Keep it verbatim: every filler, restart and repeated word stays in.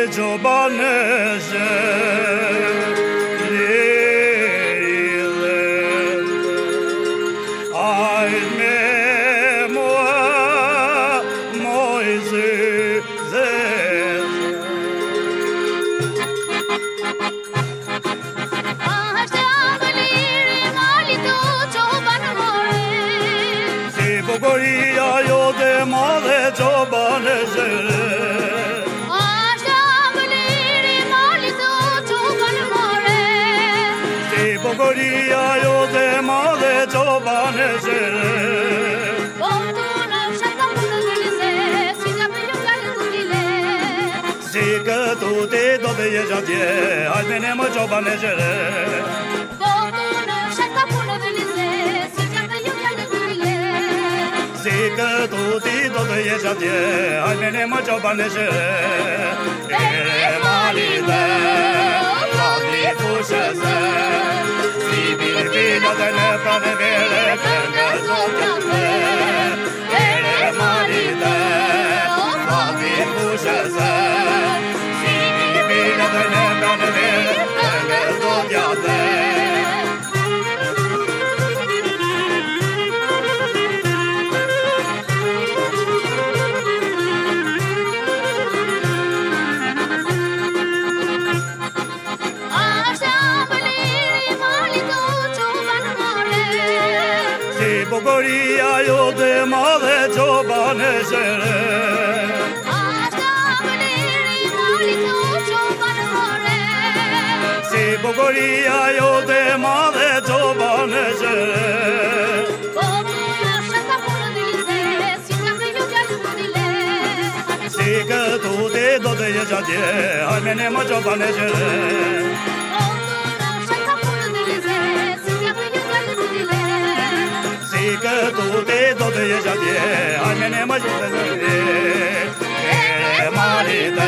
çobanışı Ay memo moizi Bogoria yo de male çobanışı Bogoria yo de male çobanışı Sika tu te do de yajadye ay mene mo çobanışı Sika tu te do de yajadye ay mene mo çobanışı Ere malide Kadi kuşası Bila de ne prane vele kenge zotjate Ere maride Kadi kuşası Bila de ne prane vele kenge zotjate Bogoria yo de male çobanışı Si Bogoria yo de male çobanışı Si că tu te do de yajadye ay mene mo çobanışı Că tu te do de yajadye ay mene mo çobanışı Ere malide